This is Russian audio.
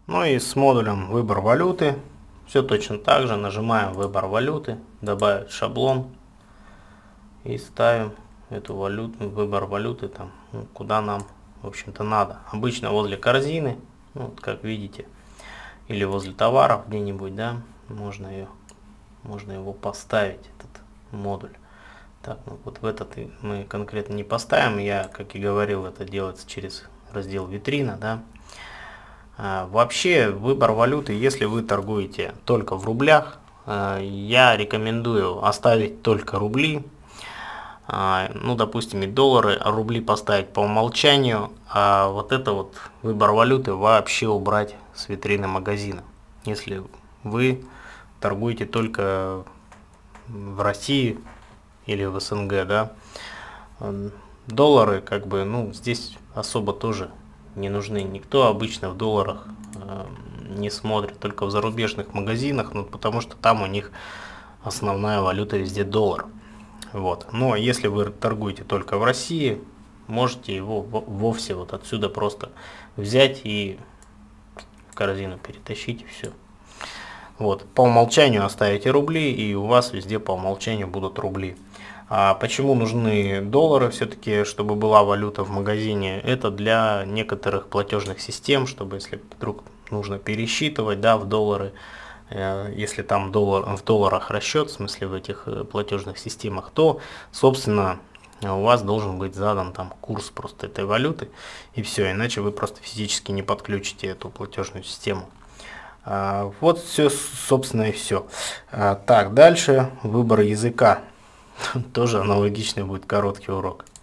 Ну и с модулем выбор валюты все точно так же. Нажимаем выбор валюты, добавить шаблон и ставим эту валюту, выбор валюты там, куда нам, в общем-то, надо. Обычно возле корзины, ну, вот как видите, или возле товаров где-нибудь, да, можно его поставить, этот модуль. Так, ну вот в этот мы конкретно не поставим, я, как и говорил, это делается через раздел витрина, да. Вообще выбор валюты, если вы торгуете только в рублях, я рекомендую оставить только рубли, ну допустим и доллары, а рубли поставить по умолчанию, а вот это вот выбор валюты вообще убрать с витрины магазина. Если вы торгуете только в России или в СНГ, да, доллары как бы, ну здесь особо тоже не нужны. Никто обычно в долларах не смотрит, только в зарубежных магазинах, ну, потому что там у них основная валюта везде доллар. Вот. Но если вы торгуете только в России, можете его вовсе вот отсюда просто взять и в корзину перетащить, и все. Вот. По умолчанию оставите рубли, и у вас везде по умолчанию будут рубли. А почему нужны доллары все-таки, чтобы была валюта в магазине? Это для некоторых платежных систем, чтобы если вдруг нужно пересчитывать, да, в доллары, если там в долларах расчет, в смысле в этих платежных системах, то, собственно, у вас должен быть задан там курс просто этой валюты, и все, иначе вы просто физически не подключите эту платежную систему. Вот все, собственно, и все. Так, дальше выбор языка. Тоже аналогичный будет короткий урок.